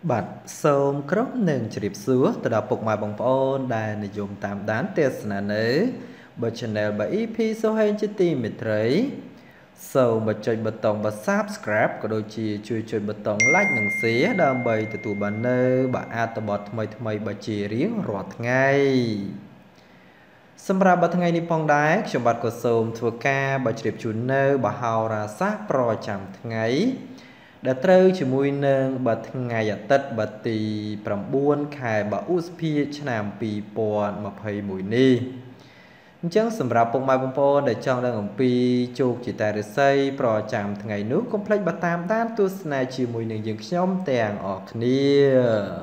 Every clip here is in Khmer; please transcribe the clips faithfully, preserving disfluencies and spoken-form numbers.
บัดโสมครบหนึ่งจริบซัวตระปกมาบังปอนได้นิยมตามด้านเทศนาเนื้อบชแนลบอีพีโซเฮนจิตีมิตรโสมบจอยบตองบ subscribe ก็โดยจีช่วยช่วยบตองไลค์หนังเสียดามใบตัวตัวบันเนอร์บอาตบอททำไมทำไมบจีเรียงรอดไงสำหรับบัดไงนิพองได้ชมบัดก็โสมทัวกาบจริบจุนเนอร์บฮาวราซาโปรจำไงđã trêu chỉ mùi nâng bật ngày ở tết bật tì bầm buôn khai bà út phi chạm pì pòn mà phải mùi ni chẳng sầm rạp bông mai bông pòn để trong đang ổng pi chụp chỉ tại để xây pro chạm ngày nước complex bát tam tan tu này chỉ mùi nâng dừng nhóm tèng ở kia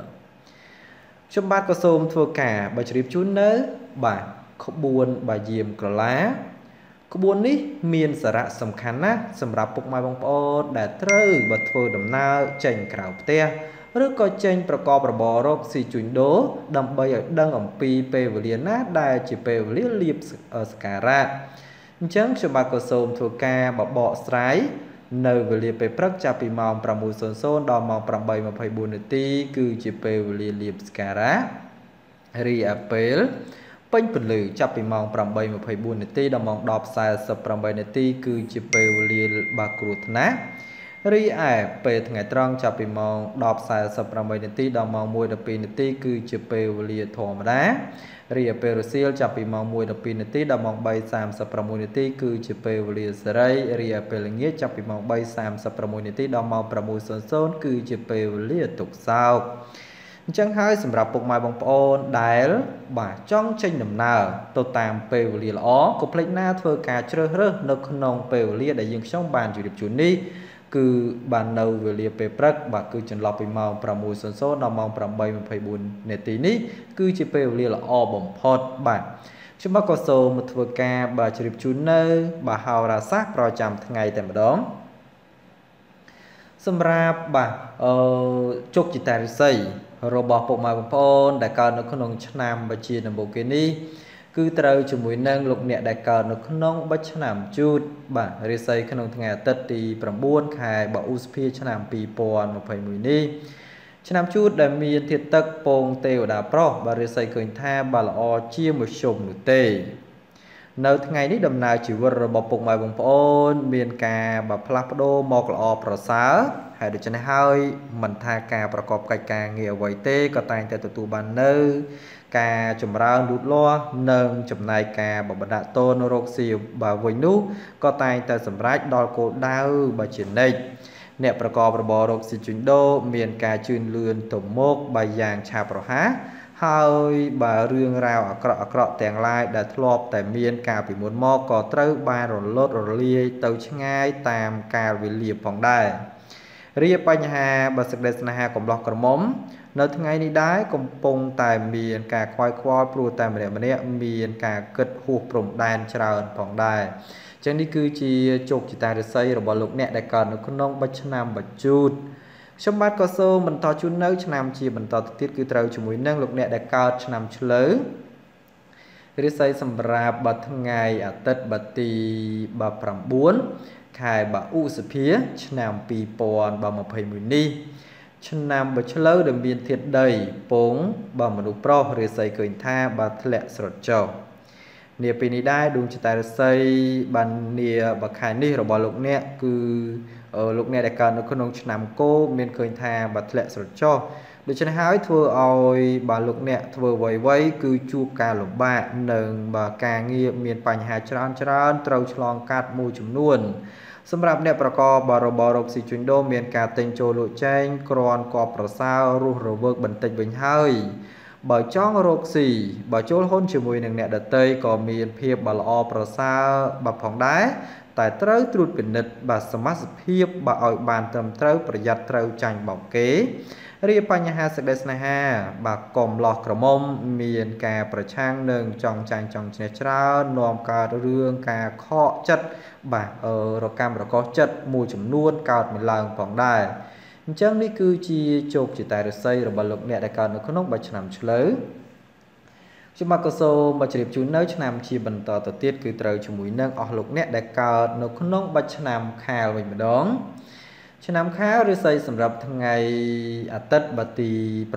trong bát có xôm thua cả bà chỉ chút nớ bà không buồn bà diêm cờ láขบวนนี้มีสาระสำคัญนะสำหรับพวกไม้บางปอได้เติร์บัดเฟอร์ดำนาเจนกล่าวเตี้ยหรือก็เจนประกอบระบอบสีจุนโดดำใบดังอ่ำปีเปวเลียนะได้จีเปวเลียลีบสการะจังฉบับกระทรวงทัวกาบเบาะสไลด์ในเวลียไปพรักจับปีมองประมูลโซนโซนดอมมองประใบมาไพบุญตีคือจีเปวเลียลีบสการะรีแอปเปิลเป็นผลลือจับไปมองปรำใบมาไพบุญในตีดมองดอกสายสปรำใบในตีคือจิเปวเลียบากรุธนะรีแอเปทไงตรองจับไปมองดอกสายสปรำใบในตีดมองมวยดปีในตีคือจิเปวเลียทอมดารีเปโรเซียลจับไปมองมวยดปีในตีดมองใบสามสปรำมวยในตีคือจิเปวเลียสไรรีเปลเงี้ยจับไปมองใบสามสปรำมวยในตีดมองประมูลโซนโซนคือจิเปวเลียตกเศร้าจังให้สำหรับพวกไม้บางปอนได้บ่าจ้องเช่นดำนาตัวตามเปลวเลียล้อก็พลิกหน้าเธอการเชื่อเรื่องนกนองเปลวเลียได้ยังช่องบานจุดจุดนี้คือบานเนาเวลียเปปรักบ่าคือจนเราไปมองประมูลโซนโซนมองประใบมันไพบุญในตีนี้คือจะเปลวเลียล้อบ่มพอดบ่าช่วงก็โซมาเธอการบ่าจุดจุดนี้บ่าฮาวราซักประจำทั้งไงแต่มาดองสำหรับบ่าจกจิตาริสัยรบปกมาบางปอนได้การนกขนงชนามบัจีนบุกินีคือเตาจมูกนั่งลูกเนี่ยได้การนกขนงบัชนามจูดบ่าเรไซขนงทงาตัดตีประบุนขายบ่อุสพีชนามปีปอนมาไพมือนี้ชนามจูดได้มีเทียตักปงเตวดาปรอบาเรไซเกินท่าบาลอเชี่ยมชมหนุเตในทั้งไงนี้ดำนาชีวระบบปกมาบางปอนเมียนกาแบบพลับโดมอกลอประสาให้ดูจะให้ให้มันทาการประกอบกิจการเงี่ยไวเต้ก็แต่งแต่ตัวบันเนอร์การจุ่มรางดูดล้อเนิงจุ่มนายการบบรรดาโตนโรคสิวบาวินุก็แต่งแต่สำรักดอลโกดาวบาจินเนตเนี่ยประกอบระบบโรคสิจุนโดเมียนการจืนเลือนตุ่มโมกใบยางชาประหะให้บาเรื่องราวอักระอักระแต่งลายได้ทลบแต่เมียนการปีมดมอกก็เต้าบาหลดลดหลดเลียเต้าช่างง่ายตามการวิลีผ่องได้เรียบปัญหาบาสเดสนาหากลมล็อกกระมมในทั้งไงนี้ได้กลมปงแต่เมียนการควายควายปลูแต่เมียนมันเนี่ยเมียนการเกิดหูปรุ่มแดนชราญผ่องได้จังนี้คือจีโจกจิตาเรไซระบลุกเนี่ยได้การนกน้องบัชนามบัจูดชมบัดก็โซมันต่อชุนเนื้อชนามจีมันต่อติดคือเตาจมูกนั่งลูกเนี่ยได้การชนามเฉลยเรไซสำหรับบัดทั้งไงอัตตบัดตีบัดปรำบุญขายบะอุสเพียชนามปีปอนบะมาเพยมือนี่ชนามบะเชลเดิมเบียนเทียดใดปงบะมนุปรอเรไซเกินท่าบะทะเลสระเจ้าเนียปีนี้ได้ดวงจิตาเรไซบันเนียบะขายนี่เราบอกลูกเนี่ยคือลูกเนี่ยได้การนกขนงชนามโก้เมียนเกินท่าบะทะเลสระเจ้าโดยเฉพาะทัวเอาบาลูกเนี่ยทัวไว้ไว้คือจูบการหลบบ้าหนึ่งบาการเงียบเมียนปัญหาชรานชรานเตาฉลองกัดมูจุ่มนวลสำหรับเนี่ยประกอบบารบารกสิจุนโดเมียนการเต็งโจโลแจ้งกรอนกอบประสาวรูระเบิกบันเทิงบันเทิงบ่จ้องโรคสี่บ่โจลห้นจมูกหนึ่งเนี่ยเดตเตยก็มีเพียบบาลอประสาวแบบผ่องได้แต่เต้าตรุดเป็นนิดแบบสมัสเพียบบ่อ่อยบานเติมเต้าประหยัดเต้าจังบอกเก๋เรียปัญหาสเดสนาฮาบากกลมหลอกกระมมมีนกาประช่างหนึ่งจองจังจองเชนชรานอมการเรื่องกาข้อจัดบากเออเราการประกอบจัดมูจำนวนกาดมันลางผ่องได้จังนี่คือจีโจกจิตใจเราใส่เราบรรลุเนี่ยได้การนกนกใบฉนามเฉลยชิมาโกโซมาจีบจูนเนื้อฉนามชีบันต่อตัวเตี้ยคือเตาจมูกเนื้อออกลุกเนี่ยได้การนกนกใบฉนามคาลไปเหมือนดองชឆ្នាំខាលឬស្សីសម្រាប់ថ្ងៃអាទិត្យបាទទី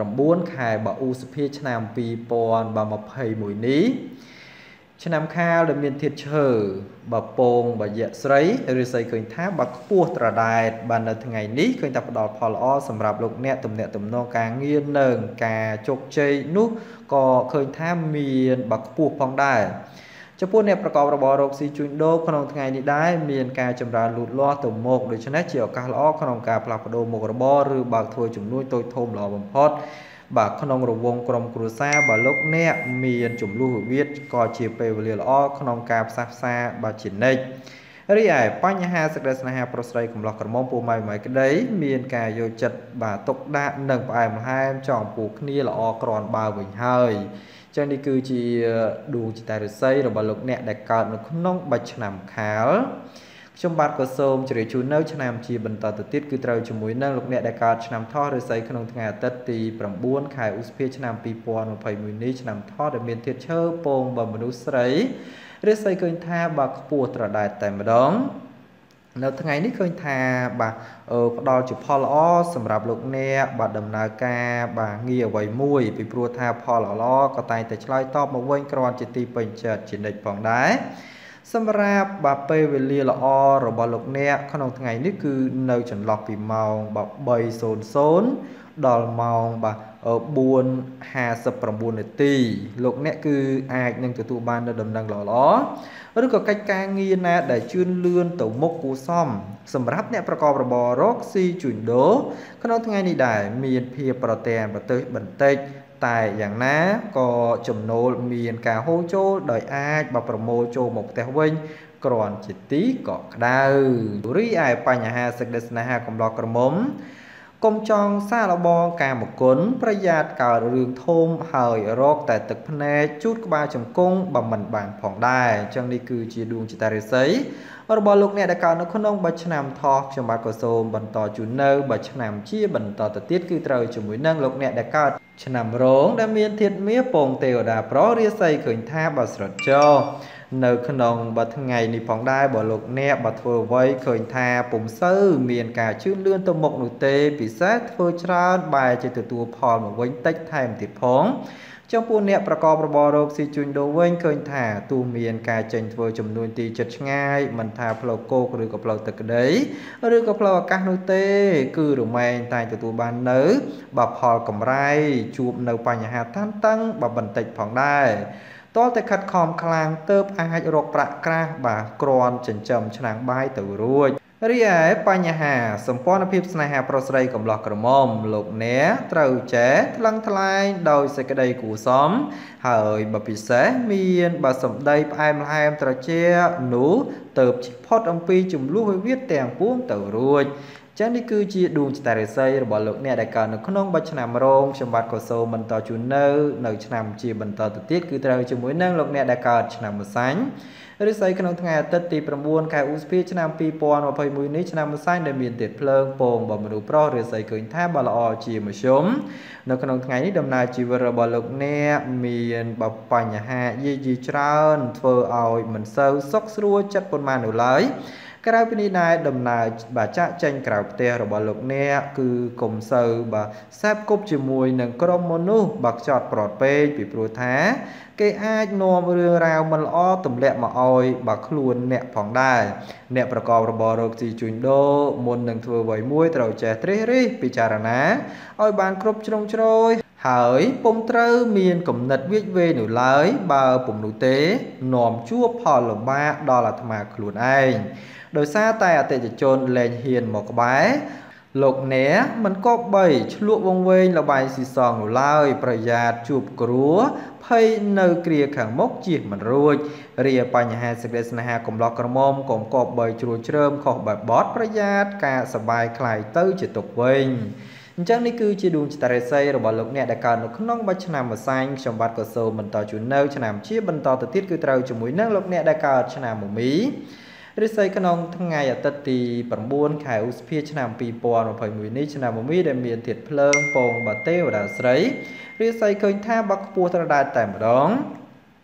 9ខែបឧសភាឆ្នាំពីរពាន់ម្ភៃមួយនេះឆ្នាំខាលដែលមានធាតុឈើបពងបយៈស្រីឬស្សីឃើញថាបើខ្ពស់ត្រដែតបាននៅថ្ងៃនេះឃើញថាផ្ដល់ផលល្អសម្រាប់លោកអ្នកទំនាក់ទំនងការងារនិងការជោគជ័យនោះក៏ឃើញថាមានបើខ្ពស់ផងដែរចំពោះអ្នកប្រកបរបររកស៊ីជួញដូរក្នុងថ្ងៃនេះដែរមានការចម្រើនលូតលាស់ទៅមុខដូច្នេះជាឱកាសល្អក្នុងការផ្លាស់ប្ដូរមុខរបរឬបើកធ្វើជំនួយតូចធំល្អបំផុតបាទក្នុងរង្វង់ក្រុមគ្រួសារបើលោកអ្នកមានចំនួនវិវាទក៏ជាពេលវេលាល្អក្នុងការផ្សះផ្សាបាទជានិច្ចរីឯបញ្ហាសេចក្តីស្នេហាប្រុសស្រីកំឡោះក្រមុំពូម៉ៃម៉ៃក្តីមានការយកចិត្តបាទទុកដាក់និងផ្អែមល្ហែមចង់ពូគ្នាល្អក្រាន់បើវិញហើយចឹងនេះគឺជាដួងចិត្តរិស័យរបស់លោកអ្នកដែលកើតនៅក្នុងបច្ចឆ្នាំខាលខ្ញុំបាទក៏សូមជម្រាបជូននៅឆ្នាំជាបន្តទៅទៀតគឺត្រូវជាមួយនឹងលោកអ្នកដែលកើតឆ្នាំថោះរិស័យក្នុងថ្ងៃអាទិត្យទី9ខែឧសភាឆ្នាំពីរពាន់ម្ភៃមួយនេះឆ្នាំថោះដែលមានធាតុឈើពងបើមនុស្សស្រីរិស័យឃើញថាបើខ្ពស់ត្រដែតតែម្ដងនៅថ្ងៃនេះឃើញថាបាទផ្ដល់ជាផលល្អសម្រាប់លោកអ្នកបាទដំណើរការបាទងារអ្វីមួយពីព្រោះថាផលល្អក៏តែងតែឆ្លើយតបមកវិញគ្រាន់ជាទីពេញចិត្តជានិច្ចផងដែរសម្រាប់បាទពេលវេលាល្អរបស់លោកអ្នកក្នុងថ្ងៃនេះគឺនៅចន្លោះពីម៉ោងបាទបីសូន្យសូន្យដល់ម៉ោងបាទបួនហាសិបប្រាំបួននាទីលោកអ្នកគឺអាចនឹងទទួលបាននៅដំណឹងល្អៗឬក៏កិច្ចការងារណាដែលជឿនលឿនទៅមុខគួរសមសម្រាប់អ្នកប្រកបរបររកស៊ីជួញដូរក្នុងថ្ងៃនេះដែរមានភាពប្រតែនប្រទើសបន្តិចតែយ៉ាងណាក៏ចំណូលមានការហូរចូលដោយអាចបើប្រមូលចូលមកផ្ទះវិញគ្រាន់ជាទីកក់ក្ដៅរីឯបញ្ហាសេចក្តីស្នេហាកំឡោះក្រមុំកុំចង់សាឡបងកាមគុណប្រយ័ត្នកើតរឿងធំហើយរកតែទឹកភ្នែកជូតក្បាលជង្គង់បើមិនបានផងដែរអញ្ចឹងនេះគឺជាដួងចិត្តរិស័យរបស់លោកអ្នកដែលកើតនៅក្នុងបច្ចឆ្នាំថោះខ្ញុំបាទក៏សូមបន្តជូននៅបច្ចឆ្នាំជាបន្តទៅទៀតគឺត្រូវជាមួយនឹងលោកអ្នកដែលកើតឆ្នាំរោងដែលមានធាតុមាសពងទេវតាប្ររិស័យឃើញថាបើស្រត់ចោនៅក្នុងបើថ្ងៃនេះផងដែរបើលោកអ្នកបើធ្វើអ្វីឃើញថាពុំសូវមានការជឿនលឿនទៅមុខនោះទេពិសេសធ្វើច្រើនបែរជាទទួលផលមកវិញតិចថែមទៀតផងចំពោះអ្នកប្រកបរបររកស៊ីជួញដូរវិញឃើញថាទោះមានការចេញធ្វើចំនួនទីចិត្តឆ្ងាយមិនថាផ្លូវគោកឬក៏ផ្លូវទឹកក្តីឬក៏ផ្លូវអាកាសនោះទេគឺរមែងតែទទួលបាននៅបើផលកម្រៃជួបនៅបញ្ហាតានតឹងបើបន្តិចផងដែរតើតែខិតខំខ្លាំងទៅអាចរកប្រាក់ក្រាស់បាទគ្រាន់ចិញ្ចឹមឆ្នាំងបាយទៅរួចរីឯបញ្ហាសម្ព័ន្ធភាពស្នេហាប្រុសស្រីកំឡោះក្រមុំលោកអ្នកត្រូវចេះថ្លឹងថ្លែងដោយសេចក្តីគួរសមហើយបើពិសេសមានបើសម្ដីផ្អែមល្ហែមត្រជាក់នោះទៅផុតអំពីចំនួនវិវាទទាំងពួងទៅរួចចឹងនេះគឺជាដួងចិត្តរិស័យរបស់លោកអ្នកដែលកើតនៅក្នុងបច្ចឆ្នាំរោងខ្ញុំបាទក៏សូមបន្តជូននៅនៅឆ្នាំជាបន្តទៅទៀតគឺត្រូវជាមួយនឹងលោកអ្នកដែលកើតឆ្នាំម្សាញ់រិស័យក្នុងថ្ងៃអាទិត្យទី9ខែឧសភាឆ្នាំពីរពាន់ម្ភៃមួយនេះឆ្នាំម្សាញ់ដែលមានធាតុភ្លើងពងបើមនុស្សប្រុសរិស័យឃើញថាបើល្អជាមធ្យមនៅក្នុងថ្ងៃនេះដំណើរជីវិតរបស់លោកអ្នកមានបើបញ្ហាយាយីច្រើនធ្វើឲ្យមិនសូវសុខស្រួលចិត្តប៉ុន្មាននោះឡើយក្រៅពីនេះដែរដំណើរបាទចាក់ចេញក្រៅផ្ទះរបស់លោកអ្នកគឺកុំសូវបាទសែបគប់ជាមួយនឹងក្រុមមនុស្សបាទខ្ចត់ប្រត់ពេកពីព្រោះថាគេអាចនាំរឿងរ៉ាវមិនល្អទម្លាក់មកឲ្យបាទខ្លួនអ្នកផងដែរអ្នកប្រកបរបររកស៊ីជួញដូរមុននឹងធ្វើអ្វីមួយត្រូវចេះត្រិះរិះពិចារណាឲ្យបានគ្រប់ជ្រុងជ្រោយហើយពុំត្រូវមានគំនិតវាចវេនោះឡើយបើពុំនោះទេនាំជួបផលលំបាកដល់អាត្មាខ្លួនឯងដោយសារតែអតិថិជនលែងហ៊ានមកក្បែរលោកអ្នកមិនគប្បីឆ្លក់វង្វេងលបាយស៊ីសងនោះឡើយប្រយ័ត្នជួបគ្រោះភ័យនៅគ្រាខាងមុខជៀសមិនរួចរាបញ្ហាសេចក្តីស្នេហាកំឡោះក្រមុំកុំគប្បីជ្រួលជ្រើមខុសបែបបត់ប្រយ័ត្នការសបាយคล้ายទៅជាទុកវិញអញ្ចឹងនេះគឺជាដួងចិត្តរិស័យរបស់លោកអ្នកដែលកើតនៅក្នុងបច្ចឆ្នាំម្សាញ់ខ្ញុំបាទក៏សូមបន្តជូននៅឆ្នាំជាបន្តទៅទៀតគឺត្រូវជាមួយនឹងលោកអ្នកដែលកើតឆ្នាំមមីរិស័យក្នុងថ្ងៃអាទិត្យទី9ខែឧសភាឆ្នាំពីរពាន់ម្ភៃមួយនេះឆ្នាំមមីដែលមានធាតុភ្លើងពងបាទេវតាស្រីរិស័យឃើញថាបើខ្ពស់ត្រដែតតែម្ដង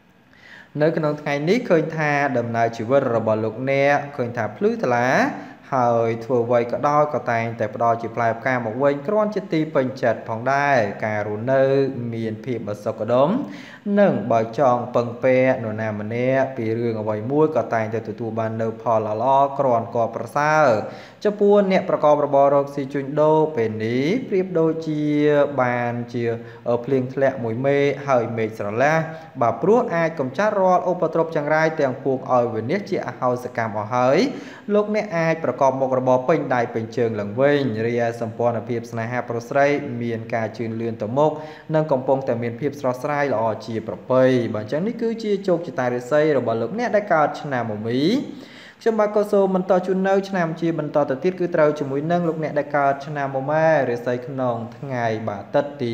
នៅក្នុងថ្ងៃនេះឃើញថាដំណើរជីវិតរបស់លោកអ្នកឃើញថាភ្លឺថ្លាហ hơi thua vây có đôi có tay tại đo chỉ phải ca một quên con chết ti bình chật phòng đai cà rú nơ miền phim ở sọc đốm nâng bởi tròn bằng pe nổ nà mà nè vì rương ở vầy mũi có tay tại tụi tụ bàn nơ phò là lo còn cóប្រសើរ cho buôn nèប្រកបរបររកស៊ីជួញដូរពេលនេះប្រៀបដូចជាបានជាភ្លៀងធ្លាក់មួយមេហើយមេឃស្រឡះបើព្រោះអាចកំចាត់រាល់ឧបទ្រពចង្រៃទាំងពួងឲ្យវិនិច្ឆ័យជាអហោសកម្មអស់ហើយលោកអ្នកអាចប្រកបមុខរបរពេញដៃពេញជើងឡើងវិញរីឯសម្ព័ន្ធភាពស្នេហាប្រុសស្រីមានការជឿនលឿនទៅមុខនិងកំពុងតែមានភាពស្រស់ស្រាយល្អជាប្រពៃបើអញ្ចឹងនេះគឺជាជោគជតារាសីរបស់លោកអ្នកដែលកើតឆ្នាំមមី ខ្ញុំបាទក៏សូមបន្តជូននៅឆ្នាំជាបន្តទៅទៀតគឺត្រូវជាមួយនឹងលោកអ្នកដែលកើតឆ្នាំមម៉ែរាសីក្នុងថ្ងៃបាទទឹកទី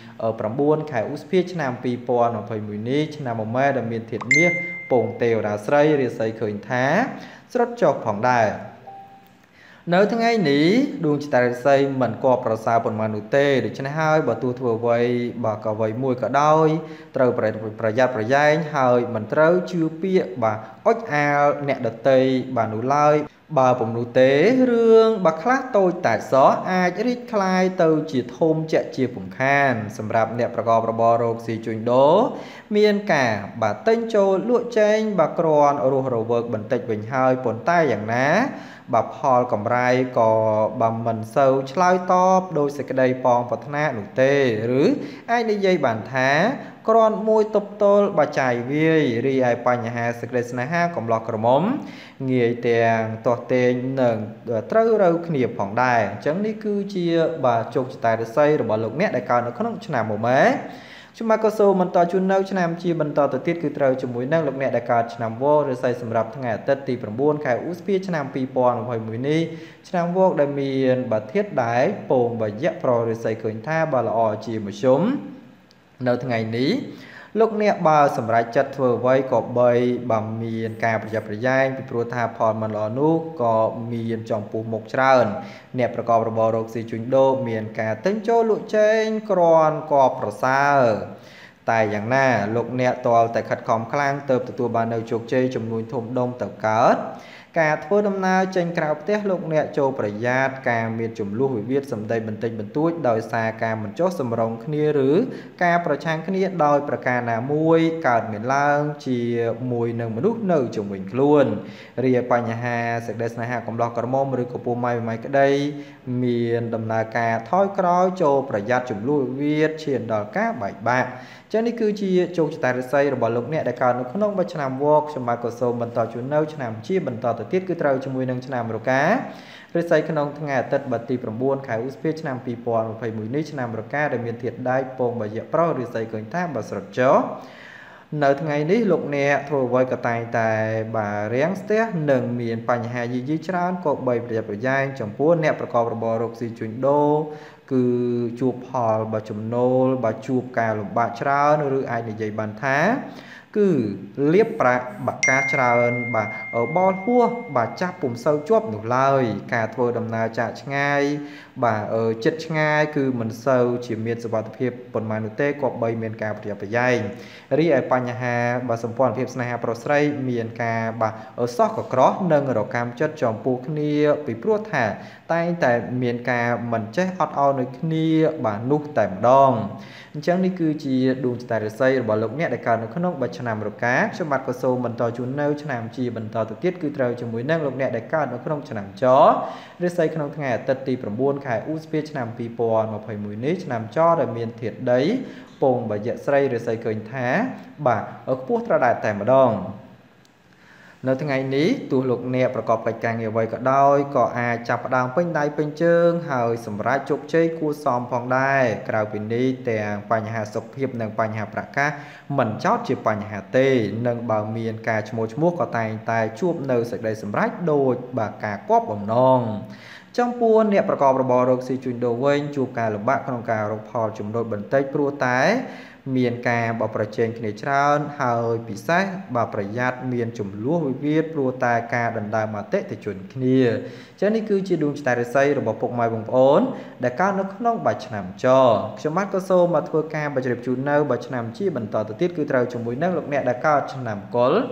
9 ខែឧសភាឆ្នាំ ពីរពាន់ម្ភៃមួយ នេះឆ្នាំមម៉ែដែលមានធាតុមាសពងទេវរាស្រីរាសីឃើញថាស្រុតចុះផងដែរ នៅថ្ងៃនេះដួងចតារាសីមិនគប្បប្រសើរប៉ុន្មាននោះទេដូច្នេះហើយបើទោះធ្វើអ្វីបើក៏អ្វីមួយក៏ដោយត្រូវប្រយ័ត្នប្រយែងហើយមិនត្រូវជឿពាក្យបាទអុចអាលអ្នកដតីបាទនោះឡើយបើពុំនោះទេរឿងបើខ្លះតូចតែសោះអាចរីកคลายទៅជាធំជាក់ជាពំខានសម្រាប់អ្នកប្រកបរបររកស៊ីជួញដូរមានការបាទទិញចូលលក់ចេញបាទគ្រាន់រស់រវើកបន្តិចវិញហើយប៉ុន្តែយ៉ាងណា បាទផលកម្រៃក៏បើមិនសូវឆ្លើយតបដោយសេចក្តីប៉ងប្រាថ្នានោះទេឬអាចនិយាយបានថាគ្រាន់មួយទប់ទល់បាចាយវាយរីឯបញ្ហាសេចក្តីស្នេហាកំឡោះក្រមុំងាយទាំងទាស់ទែងនឹងត្រូវរើគ្នាផងដែរអញ្ចឹងនេះគឺជាបាទជោគជតារាសីរបស់លោកអ្នកដែលកើតនៅក្នុងឆ្នាំមម៉ែ ខ្ញុំមកក៏សូមបន្តជូននៅឆ្នាំជាបន្តទៅទៀតគឺត្រូវជាមួយនឹងលោកអ្នកដែលកើតឆ្នាំវករាសីសម្រាប់ថ្ងៃអាទិត្យទី 9 ខែឧសភាឆ្នាំ ពីរពាន់ម្ភៃមួយ នេះឆ្នាំវកដែលមានបាទធាតុដែរពងបាយៈប្ររាសីឃើញថាបើល្អជាមធ្យមនៅថ្ងៃនេះ លោកអ្នកបើសម្រាប់ចិត្តធ្វើអ្វីក៏បីបើមានការប្រយ័ត្នប្រយែងពីព្រោះថាផលមិនល្អនោះក៏មានចំពោះមុខច្រើនអ្នកប្រកបរបររកស៊ីជួញដូរមានការទិញចូលលក់ចេញគ្រាន់ក៏ប្រសើរតែយ៉ាងណាលោកអ្នកតលតែខិតខំខ្លាំងទៅទទួលបាននៅជោគជ័យចំនួនធំដុំទៅកើត ការធ្វើដំណើរចេញក្រៅផ្ទះលោកអ្នកចូលប្រយ័ត្នការមានចំនួនវិវាទសម្ដីបន្តិចបន្តួចដោយសារការមិនចុះសម្រុងគ្នាឬការប្រឆាំងគ្នាដោយប្រការណាមួយកើតមានឡើងជាមួយនឹងមនុស្សនៅជុំវិញខ្លួនរីឯបញ្ហាសេចក្តីស្នេហាកំឡោះក្រមុំឬក៏ពុំម៉ៃម៉ៃក្តីមានដំណើរការថយក្រោយចូលប្រយ័ត្នចំនួនវិវាទឈានដល់ការបែកបាក់ ចឹងនេះគឺជាជោគជតារាសីរបស់លោកអ្នកដែលកើតនៅក្នុងឆ្នាំវកខ្ញុំបាទក៏សូមបន្តជូននៅឆ្នាំជាបន្តទៅទៀតគឺត្រូវជាមួយនឹងឆ្នាំរការាសីក្នុងថ្ងៃអាទិត្យបាទទី 9 ខែឧសភាឆ្នាំ ពីរពាន់ម្ភៃមួយ នេះឆ្នាំរកាដែលមានធាតុដែកពងបាយៈប្រុសរាសីឃើញថាបើស្រុតចុះ នៅថ្ងៃនេះលោកអ្នកធ្វើអ្វីក៏តែងតែបាទរាំងស្ទះនិងមានបញ្ហាយីយីច្រើនក៏បីប្រយ័ត្នប្រយែងចំពោះអ្នកប្រកបរបររកស៊ីជួញដូរគឺជួបផលបើចំណូលបើជួបការលំបាកច្រើនឬអាចនិយាយបានថា គឺលៀបប្រាក់បាក់ការច្រើនបាទបលហួសបាទចាប់ពុំសូវជាប់នោះឡើយការធ្វើដំណើរចាក់ឆ្ងាយបាទចិត្តឆ្ងាយគឺមិនសូវជាមានសុវត្ថិភាពប៉ុន្មាននោះទេក៏បីមានការប្រយ័ត្នប្រយែងរីឯបញ្ហាបាទសម្ព័ន្ធភាពស្នេហាប្រុសស្រីមានការបាទសោះកក្រោះនិងរកម្មចិត្តចំពោះគ្នាពីព្រោះថាតែងតែមានការមិនចេះអត់ឱននឹងគ្នាបាទនោះតែម្ដង អញ្ចឹងនេះគឺជាដួងចតារាសីរបស់លោកអ្នកដែលកើតនៅក្នុងឆ្នាំរកាខ្ញុំបាទក៏សូមបន្តជូននៅឆ្នាំជាបន្តទៅទៀតគឺត្រូវជាមួយនឹងលោកអ្នកដែលកើតនៅក្នុងឆ្នាំចរាសីក្នុងថ្ងៃអាទិត្យទី 9 ខែឧសភាឆ្នាំ ពីរពាន់ម្ភៃមួយ នេះឆ្នាំចដែលមានធាតុដីពងបាយៈស្រីរាសីឃើញថាបាទខ្ពស់ត្រដែតតែម្ដង នៅថ្ងៃនេះទោះលោកអ្នកប្រកបកិច្ចការងារអ្វីក៏ដោយក៏អាចចាប់ផ្ដើមពេញដៃពេញជើងហើយសម្រាប់ជោគជ័យគួរសមផងដែរក្រៅពីនេះទាំងបញ្ហាសុខភាពនិងបញ្ហាប្រកាសមិនចោតជាបញ្ហាទេនិងបើមានការឈ្មោះឈ្មោះក៏តែងតែជួបនៅសេចក្តីសម្រេចដូចបាទការគប់បំណង ចំពោះអ្នកប្រកបរបររកស៊ីជួញដូរវិញជួបការលំបាកក្នុងការរកផលចំណូលបន្តិចព្រោះតែមានការបប្រជែងគ្នាច្រើនហើយពិសេសបើប្រយ័ត្នមានចំនួនវិវាទព្រោះតែការដណ្ដើមអតិថិជនគ្នាចឹងនេះគឺជាដួងចតារាសីរបស់ពុកម៉ែបងប្អូនដែលកើតនៅក្នុងបាច់ឆ្នាំចខ្ញុំបាទក៏សូមមកធ្វើការបញ្ជ្រាបជូននៅបាច់ឆ្នាំជាបន្តទៅទៀតគឺត្រូវជាមួយនឹងលោកអ្នកដែលកើតឆ្នាំកុល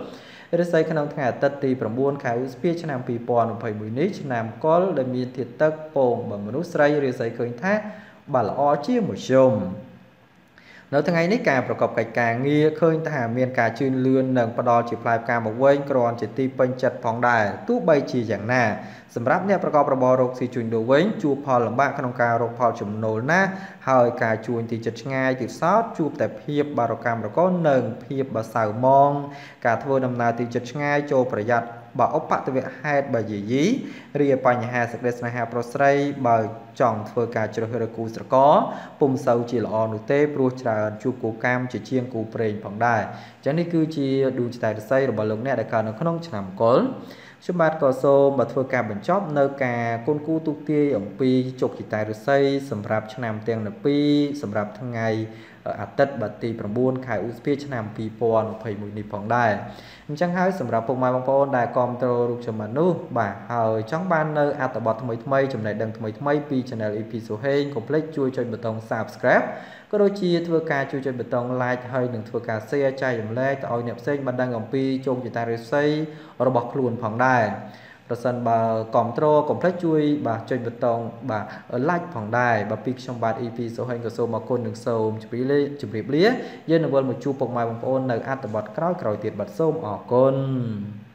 ឬស័យក្នុងថ្ងៃអាទិត្យទីប្រាំបួនខែឧសភាឆ្នាំពីរពាន់ម្ភៃមួយនេះឆ្នាំកុរដែលមានធាតុទឹកពងបើមនុស្សស្រីឬស័យឃើញថាបាទល្អជាមួយជុំនៅថ្ងៃនេះការប្រកបកិច្ចការងារឃើញថាមានការជឿនលឿននិងផ្ដល់ជាផ្លែផ្កាមកវិញគ្រាន់ជាទីពេញចិត្តផងដែរទោះបីជាយ៉ាងណាសម្រាប់អ្នកប្រកបរបររកស៊ីជួញដូរវិញជួបផលលំបាកក្នុងការរកផលចំណូលណាហើយការជួញទីចិត្តឆ្ងាយទីសោតជួបតែភាពបារកម្មរកូននិងភាពបាសៅម៉ងការធ្វើដំណើរទីចិត្តឆ្ងាយចូលប្រយ័ត្នបើឧបទ្ទវហេតុបើយាយីរីឯបញ្ហាសេចក្តីស្នេហាប្រុសស្រីបើចង់ធ្វើការជ្រើសរើសគូស្រករពុំសូវជាល្អនោះទេព្រោះច្រើនជួបគូកម្មជាជាងគូប្រេងផងដែរអញ្ចឹងនេះគឺជាដួងចិត្តរាសីរបស់លោកអ្នកដែលកើតនៅក្នុងឆ្នាំកុរខ្ញុំបាទក៏សូមមកធ្វើការបញ្ចប់នៅការគុណគូទូទាយអំពីជោគជតារាសីសម្រាប់ឆ្នាំទាំងនៅពីរសម្រាប់ថ្ងៃអាទិត្យបាទទីប្រាំបួនខែឧសភាឆ្នាំពីរពាន់ម្ភៃមួយនេះផងដែរអញ្ចឹងហើយសម្រាប់ពុកម៉ែបងប្អូនដែលគាំទ្ររូបខ្ញុំបាទនោះបាទហើយចង់បាននៅអត្ថបទថ្មីថ្មីចំណេះដឹងថ្មីថ្មីពី Channel អ៊ី ភី Soheng កុំភ្លេចជួយចុចប៊ូតុង Subscribe ក៏ដូចជាធ្វើការជួយចុចប៊ូតុង Like ហើយនឹងធ្វើការ Share ចែករំលែកទៅឲ្យអ្នកផ្សេងបានដឹងអំពីជោគជតារាសីរបស់ខ្លួនផងដែរប្រសិនបើគាំទ្រកុំភ្លេចជួយបាទចុចប៊ូតុងបាទ like ផងដែរបាទពីខ្ញុំបាទ អ៊ី ភី Soheng ក៏សូមអរគុណនិងសូមជម្រាបលាជម្រាបលាយើងនឹងវិលមកជួបពុកម៉ែបងប្អូននៅអត្ថបទក្រោយៗទៀតបាទសូមអរគុណ